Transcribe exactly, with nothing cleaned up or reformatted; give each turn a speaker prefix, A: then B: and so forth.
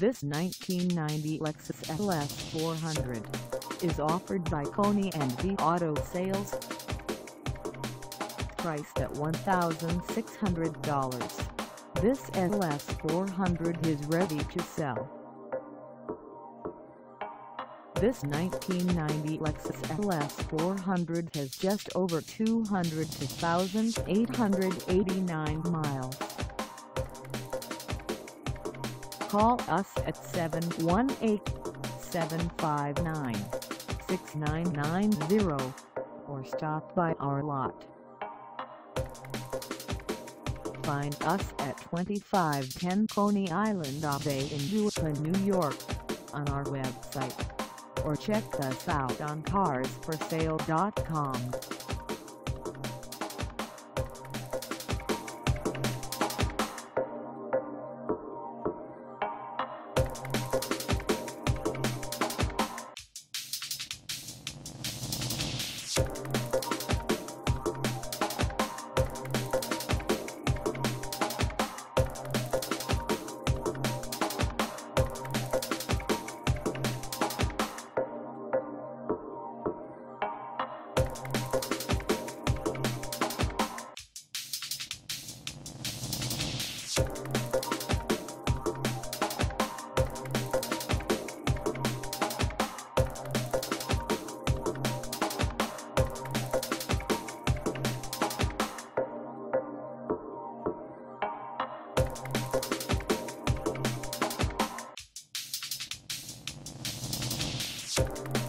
A: This nineteen ninety Lexus L S four hundred is offered by Coney Island Ave Auto Sales. Priced at one thousand six hundred dollars, this L S four hundred is ready to sell. This nineteen ninety Lexus L S four hundred has just over two hundred two thousand eight hundred eighty-nine miles. Call us at seven one eight, seven five nine, six nine nine zero or stop by our lot. Find us at twenty-five ten Coney Island Ave in Utica, New York, on our website, or check us out on cars for sale dot com.
B: You